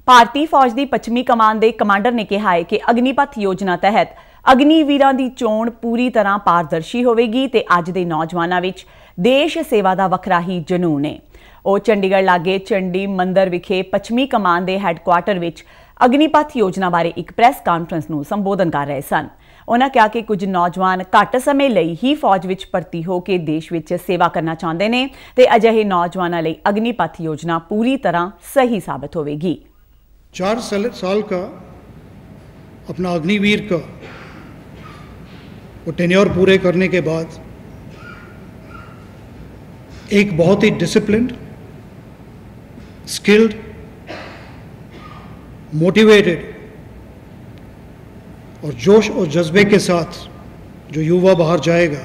ਭਾਰਤੀ ਫੌਜ ਦੀ ਪੱਛਮੀ ਕਮਾਨ ਦੇ ਕਮਾਂਡਰ ਨੇ ਕਿਹਾ ਹੈ ਕਿ ਅਗਨੀਪਥ ਯੋਜਨਾ ਤਹਿਤ ਅਗਨੀਵੀਰਾਂ ਦੀ ਚੋਣ ਪੂਰੀ ਤਰ੍ਹਾਂ ਪਾਰਦਰਸ਼ੀ ਹੋਵੇਗੀ ਤੇ ਅੱਜ ਦੇ ਨੌਜਵਾਨਾਂ ਵਿੱਚ ਦੇਸ਼ ਸੇਵਾ ਦਾ ਵੱਖਰਾ ਹੀ ਜਨੂਨ ਹੈ। ਉਹ ਚੰਡੀਗੜ੍ਹ ਲਾਗੇ ਚੰਡੀ ਮੰਦਰ ਵਿਖੇ ਪੱਛਮੀ ਕਮਾਨ ਦੇ ਹੈੱਡਕੁਆਰਟਰ ਵਿੱਚ ਅਗਨੀਪਥ ਯੋਜਨਾ ਬਾਰੇ ਇੱਕ ਪ੍ਰੈਸ ਕਾਨਫਰੰਸ ਨੂੰ ਸੰਬੋਧਨ ਕਰ ਰਹੇ ਸਨ। उन्होंने कहा कि कुछ नौजवान घट समय लई ही फौज विच भर्ती होकर देश विच सेवा करना चाहते हैं ते अजिहे नौजवानों लई अग्निपथ योजना पूरी तरह सही साबित होगी। 4 साल का अपना अग्निवीर का वो टेन्योर पूरे करने के बाद एक बहुत ही डिसिप्लिन्ड, स्किल्ड, मोटिवेटेड और जोश और जज्बे के साथ जो युवा बाहर जाएगा,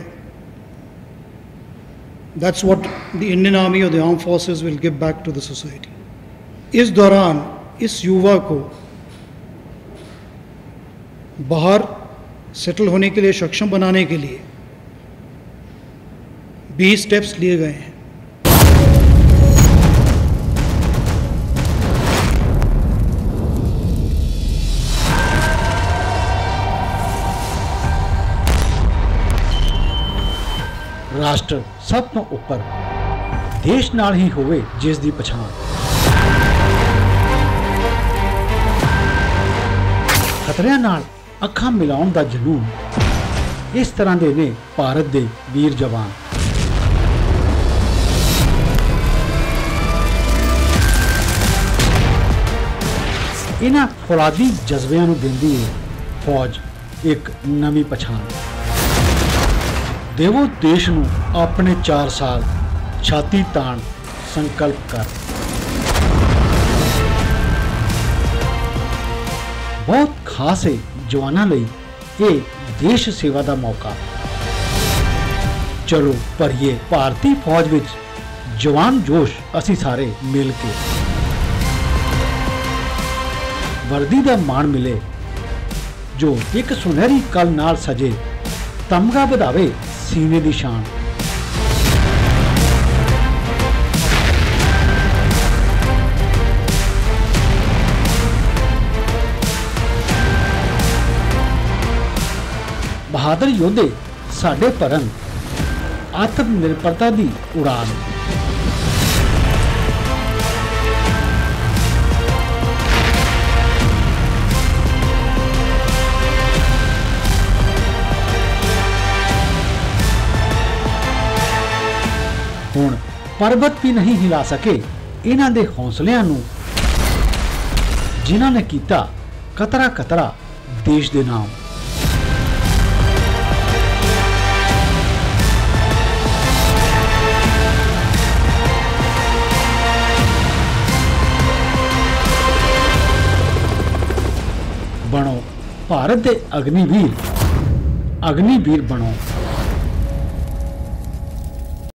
that's what the Indian army और the arm forces will give back to the society. इस दौरान इस युवा को बाहर सेटल होने के लिए सक्षम बनाने के लिए 20 स्टेप्स लिए गए हैं। राष्ट्र सब तो उपर देश नाल ही होवे जिस दी पछाण। खतरियां नाल अखां मिलाउण दा जनून, इस तरह दे ने भारत दे वीर जवान। इन्हां फौलादी जज्बियां नूं दिंदी है फौज एक नवीं पछाण। देवो देश नूं अपने 4 साल छाती ताण संकल्प कर। बहुत खास है जवानां लई ये देश सेवा दा मौका। चलो भरिए भारतीय फौज विच जवान जोश असी सारे मिल के। वर्दी दा मान मिले जो एक सुनहरी कल नाल सजे, तमगा बढ़ावे सीने दी शान। बहादुर योद्धे साडे भरन आत्मनिर्भरता दी उड़ान। हुण पर्वत भी नहीं हिला सके इन्हां दे हौसलियां नूं, जिन्हां ने कीता कतरा कतरा देश दे नाम। बनो भारत दे अग्निवीर, अग्निवीर बनो।